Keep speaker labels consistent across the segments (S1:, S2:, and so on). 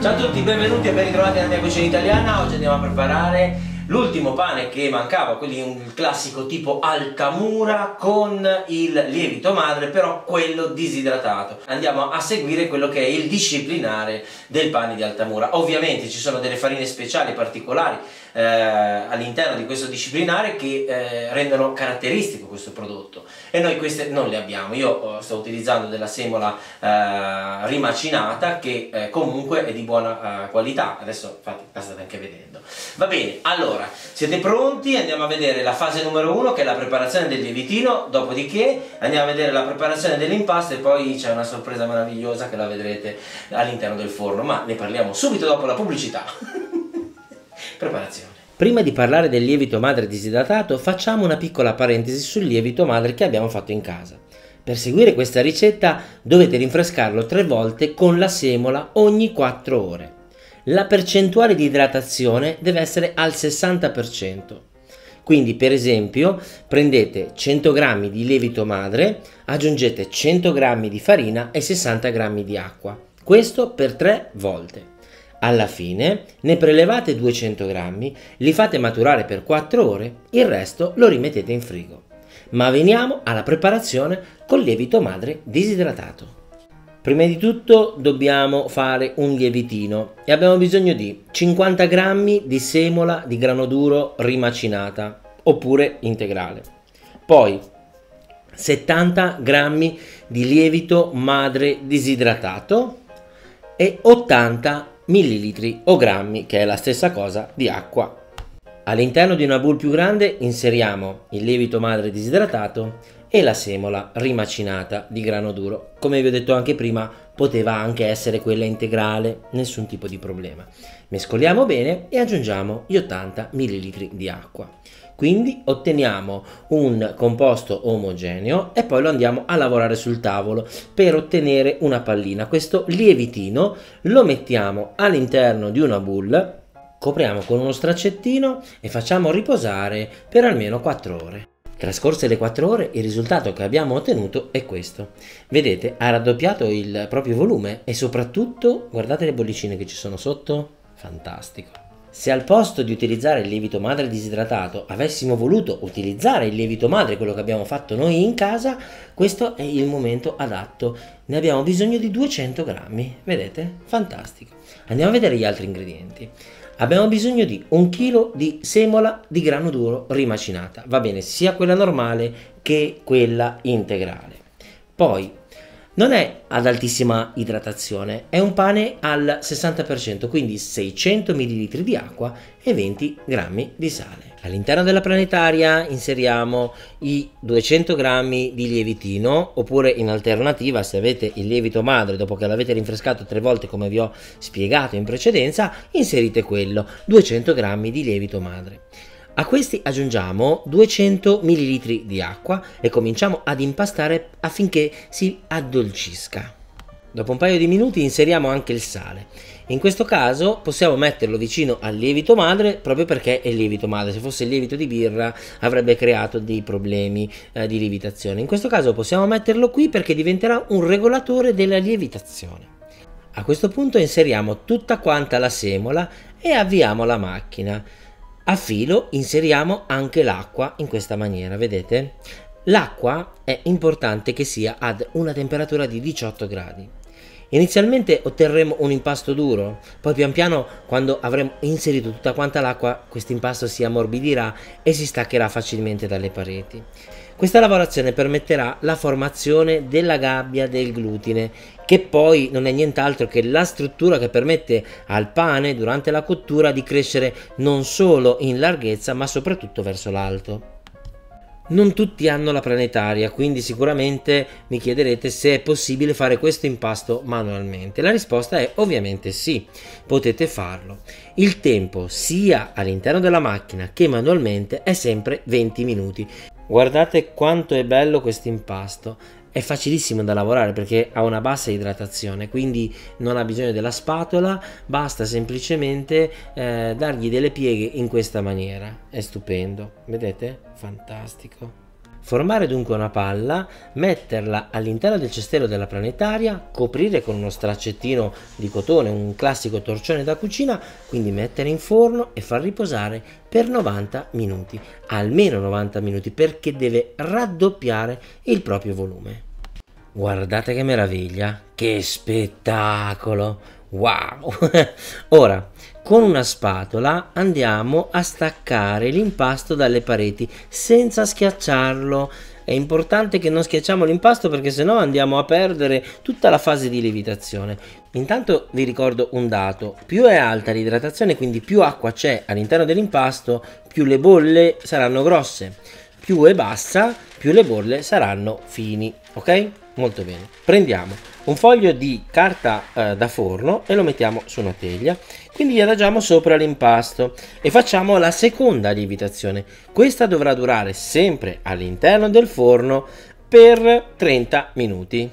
S1: Ciao a tutti, benvenuti e ben ritrovati nella mia cucina italiana. Oggi andiamo a preparare l'ultimo pane che mancava, quindi un classico tipo Altamura con il lievito madre, però quello disidratato. Andiamo a seguire quello che è il disciplinare del pane di Altamura. Ovviamente ci sono delle farine speciali particolari all'interno di questo disciplinare che rendono caratteristico questo prodotto, e noi queste non le abbiamo. Io sto utilizzando della semola rimacinata che comunque è di buona qualità. Adesso infatti la state anche vedendo. Va bene, allora siete pronti? Andiamo a vedere la fase numero 1, che è la preparazione del lievitino. Dopodiché andiamo a vedere la preparazione dell'impasto e poi c'è una sorpresa meravigliosa che la vedrete all'interno del forno, ma ne parliamo subito dopo la pubblicità. Preparazione. Prima di parlare del lievito madre disidratato, facciamo una piccola parentesi sul lievito madre che abbiamo fatto in casa. Per seguire questa ricetta dovete rinfrescarlo 3 volte con la semola ogni 4 ore. La percentuale di idratazione deve essere al 60%. Quindi, per esempio, prendete 100 g di lievito madre, aggiungete 100 g di farina e 60 g di acqua. Questo per 3 volte. Alla fine ne prelevate 200 g, li fate maturare per 4 ore, il resto lo rimettete in frigo. Ma veniamo alla preparazione col lievito madre disidratato. Prima di tutto dobbiamo fare un lievitino e abbiamo bisogno di 50 g di semola di grano duro rimacinata oppure integrale. Poi 70 g di lievito madre disidratato e 80 ml o grammi, che è la stessa cosa, di acqua. All'interno di una bowl più grande inseriamo il lievito madre disidratato e la semola rimacinata di grano duro. Come vi ho detto anche prima, poteva anche essere quella integrale, nessun tipo di problema. Mescoliamo bene e aggiungiamo gli 80 ml di acqua. Quindi otteniamo un composto omogeneo e poi lo andiamo a lavorare sul tavolo per ottenere una pallina. Questo lievitino lo mettiamo all'interno di una bowl, copriamo con uno straccettino e facciamo riposare per almeno 4 ore. Trascorse le 4 ore, il risultato che abbiamo ottenuto è questo. Vedete, ha raddoppiato il proprio volume e soprattutto guardate le bollicine che ci sono sotto, fantastico. Se al posto di utilizzare il lievito madre disidratato avessimo voluto utilizzare il lievito madre, quello che abbiamo fatto noi in casa, questo è il momento adatto. Ne abbiamo bisogno di 200 grammi, vedete? Fantastico. Andiamo a vedere gli altri ingredienti. Abbiamo bisogno di 1 chilo di semola di grano duro rimacinata, va bene sia quella normale che quella integrale. Poi non è ad altissima idratazione, è un pane al 60%, quindi 600 ml di acqua e 20 g di sale. All'interno della planetaria inseriamo i 200 g di lievitino, oppure in alternativa, se avete il lievito madre dopo che l'avete rinfrescato 3 volte come vi ho spiegato in precedenza, inserite quello, 200 g di lievito madre. A questi aggiungiamo 200 ml di acqua e cominciamo ad impastare affinché si addolcisca. Dopo un paio di minuti inseriamo anche il sale. In questo caso possiamo metterlo vicino al lievito madre proprio perché è lievito madre. Se fosse il lievito di birra avrebbe creato dei problemi di lievitazione. In questo caso possiamo metterlo qui perché diventerà un regolatore della lievitazione. A questo punto inseriamo tutta quanta la semola e avviamo la macchina. A filo inseriamo anche l'acqua in questa maniera, vedete? L'acqua è importante che sia ad una temperatura di 18 gradi. Inizialmente otterremo un impasto duro, poi pian piano, quando avremo inserito tutta quanta l'acqua, questo impasto si ammorbidirà e si staccherà facilmente dalle pareti. Questa lavorazione permetterà la formazione della gabbia del glutine, che poi non è nient'altro che la struttura che permette al pane durante la cottura di crescere non solo in larghezza ma soprattutto verso l'alto. Non tutti hanno la planetaria, quindi sicuramente mi chiederete se è possibile fare questo impasto manualmente. La risposta è ovviamente sì, potete farlo. Il tempo sia all'interno della macchina che manualmente è sempre 20 minuti. Guardate quanto è bello questo impasto. È facilissimo da lavorare perché ha una bassa idratazione, quindi non ha bisogno della spatola, basta semplicemente dargli delle pieghe in questa maniera. È stupendo, vedete? Fantastico.
S2: Formare dunque una palla, metterla all'interno del cestello della planetaria, coprire con uno straccettino di cotone, un classico torcione da cucina, quindi mettere in forno e far riposare per 90 minuti, almeno 90 minuti, perché deve raddoppiare il proprio volume. Guardate che meraviglia, che spettacolo, wow! Ora, con una spatola andiamo a staccare l'impasto dalle pareti senza schiacciarlo. È importante che non schiacciamo l'impasto perché sennò andiamo a perdere tutta la fase di lievitazione. Intanto vi ricordo un dato: più è alta l'idratazione, quindi più acqua c'è all'interno dell'impasto, più le bolle saranno grosse. Più è bassa, più le bolle saranno fini, ok? Molto bene. Prendiamo un foglio di carta da forno e lo mettiamo su una teglia, quindi gli adagiamo sopra l'impasto e facciamo la seconda lievitazione. Questa dovrà durare sempre all'interno del forno per 30 minuti.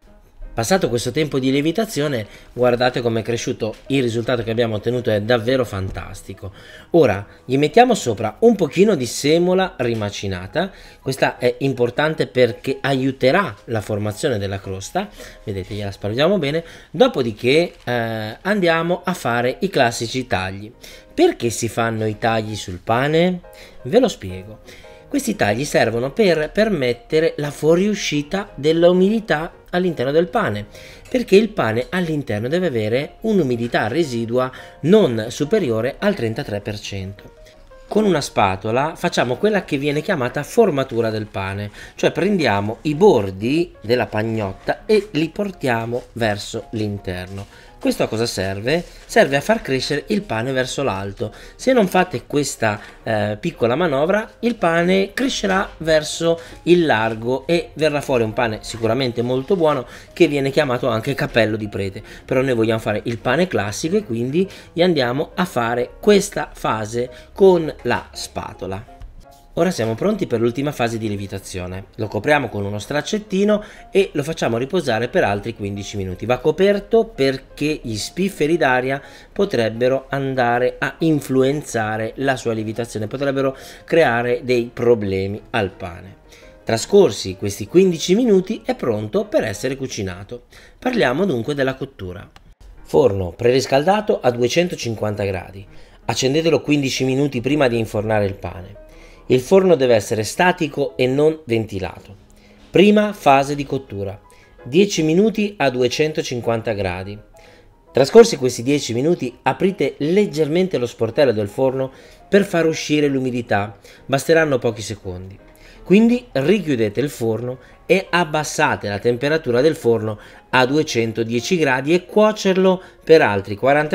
S2: Passato questo tempo di lievitazione, guardate come è cresciuto, il risultato che abbiamo ottenuto è davvero fantastico. Ora gli mettiamo sopra un pochino di semola rimacinata, questa è importante perché aiuterà la formazione della crosta, vedete, gliela spargiamo bene, dopodiché andiamo a fare i classici tagli. Perché si fanno i tagli sul pane? Ve lo spiego. Questi tagli servono per permettere la fuoriuscita dell'umidità all'interno del pane, perché il pane all'interno deve avere un'umidità residua non superiore al 33%. Con una spatola facciamo quella che viene chiamata formatura del pane, cioè prendiamo i bordi della pagnotta e li portiamo verso l'interno. Questo a cosa serve? Serve a far crescere il pane verso l'alto. Se non fate questa piccola manovra, il pane crescerà verso il largo e verrà fuori un pane sicuramente molto buono che viene chiamato anche cappello di prete. Però noi vogliamo fare il pane classico e quindi gli andiamo a fare questa fase con la spatola. Ora siamo pronti per l'ultima fase di lievitazione. Lo copriamo con uno straccettino e lo facciamo riposare per altri 15 minuti. Va coperto perché gli spifferi d'aria potrebbero andare a influenzare la sua lievitazione, potrebbero creare dei problemi al pane. Trascorsi questi 15 minuti è pronto per essere cucinato. Parliamo dunque della cottura. Forno preriscaldato a 250 gradi. Accendetelo 15 minuti prima di infornare il pane. Il forno deve essere statico e non ventilato. Prima fase di cottura, 10 minuti a 250 gradi. Trascorsi questi 10 minuti, aprite leggermente lo sportello del forno per far uscire l'umidità, basteranno pochi secondi. Quindi richiudete il forno e abbassate la temperatura del forno a 210 gradi e cuocerlo per altri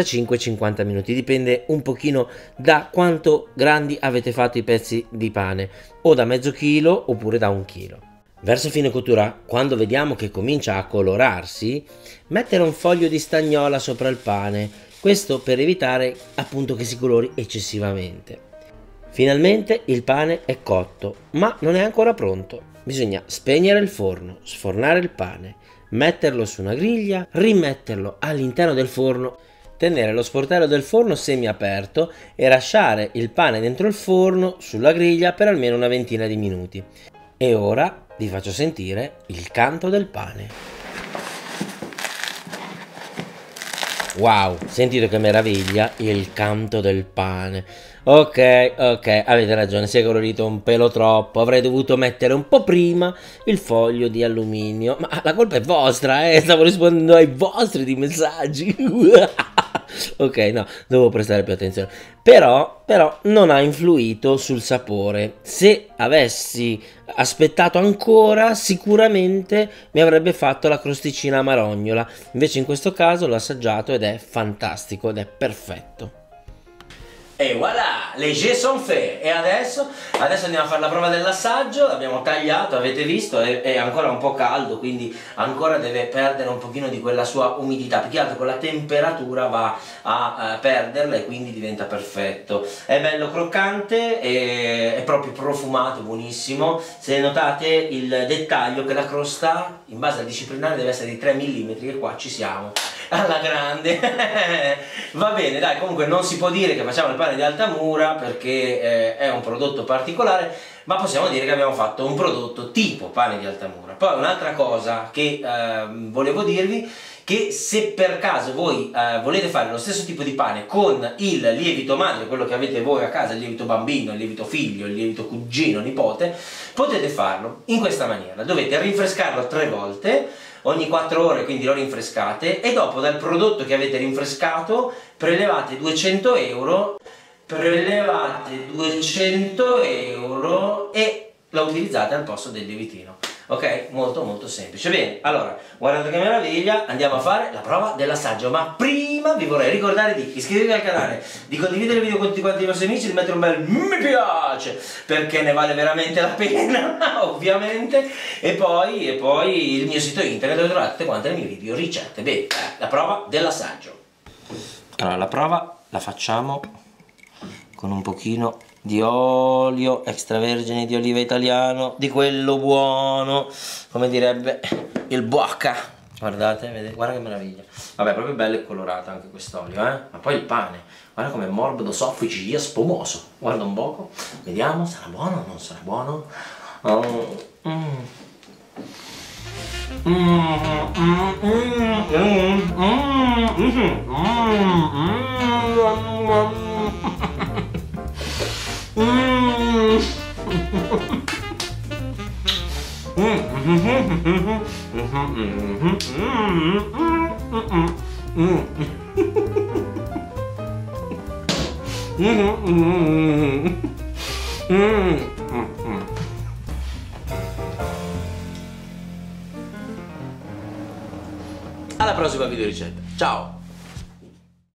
S2: 45-50 minuti, dipende un pochino da quanto grandi avete fatto i pezzi di pane, o da mezzo chilo oppure da 1 chilo. Verso fine cottura, quando vediamo che comincia a colorarsi, mettere un foglio di stagnola sopra il pane, questo per evitare appunto che si colori eccessivamente. Finalmente il pane è cotto, ma non è ancora pronto. Bisogna spegnere il forno, sfornare il pane, metterlo su una griglia, rimetterlo all'interno del forno, tenere lo sportello del forno semiaperto e lasciare il pane dentro il forno sulla griglia per almeno una ventina di minuti. E ora vi faccio sentire il canto del pane. Wow, sentite che meraviglia il canto del pane. Ok, avete ragione, si è colorito un pelo troppo, avrei dovuto mettere un po' prima il foglio di alluminio, ma la colpa è vostra, stavo rispondendo ai vostri di messaggi. Ok, no, devo prestare più attenzione. Però non ha influito sul sapore. Se avessi aspettato ancora, sicuramente mi avrebbe fatto la crosticina marognola. Invece in questo caso l'ho assaggiato ed è fantastico, ed è perfetto.
S1: E voilà, les jeux sont faits. E adesso andiamo a fare la prova dell'assaggio. L'abbiamo tagliato, avete visto, è ancora un po' caldo, quindi ancora deve perdere un pochino di quella sua umidità. Più che altro con la temperatura va a perderla e quindi diventa perfetto. È bello croccante, è proprio profumato, buonissimo. Se notate il dettaglio che la crosta, in base al disciplinare, deve essere di 3 mm e qua ci siamo. Alla grande. Va bene, dai, comunque non si può dire che facciamo il pane di Altamura perché è un prodotto particolare, ma possiamo dire che abbiamo fatto un prodotto tipo pane di Altamura. Poi un'altra cosa che volevo dirvi, che se per caso voi volete fare lo stesso tipo di pane con il lievito madre, quello che avete voi a casa, il lievito bambino, il lievito figlio, il lievito cugino, nipote, potete farlo in questa maniera. Dovete rinfrescarlo 3 volte ogni 4 ore, quindi lo rinfrescate, e dopo dal prodotto che avete rinfrescato prelevate 200 euro, e lo utilizzate al posto del lievitino. Ok? Molto molto semplice. Bene, allora, guardate che meraviglia, andiamo a fare la prova dell'assaggio, ma prima vi vorrei ricordare di iscrivervi al canale, di condividere il video con tutti quanti i vostri amici, di mettere un bel mi piace, perché ne vale veramente la pena, ovviamente, e poi il mio sito internet dove trovate tutte quante le mie video ricette. Bene, la prova dell'assaggio. Allora, la prova la facciamo con un pochino di olio extravergine di oliva italiano, di quello buono, come direbbe il Bocca. Guardate, vedete, guarda che meraviglia. Vabbè, proprio bello e colorato anche quest'olio, Ma poi il pane, guarda com'è morbido, soffice, spumoso. Guarda un poco, vediamo, sarà buono o non sarà buono? Alla prossima video ricetta. Ciao!